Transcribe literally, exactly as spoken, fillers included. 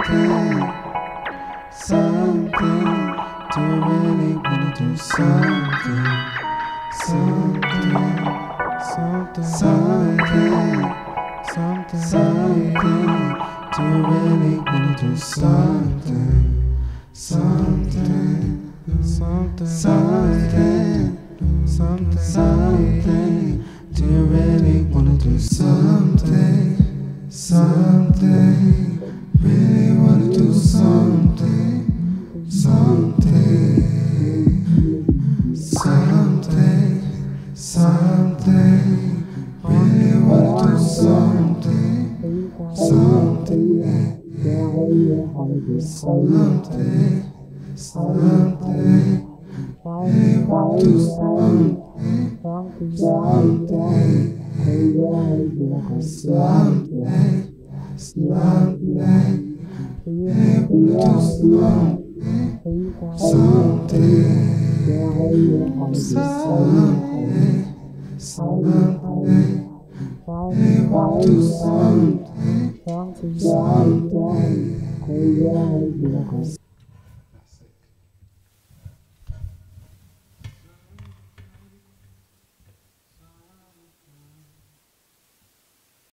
something. Do you really wanna do something? Something, something, something, something, something. Do you really wanna do something? Something, something, something, something, something. Do you really wanna do something? Something, really wanna do something, something, something, something, really wanna do something, something, something, something, really wanna do something, something, something, something, able to do something, something, something, something, able to do something, something.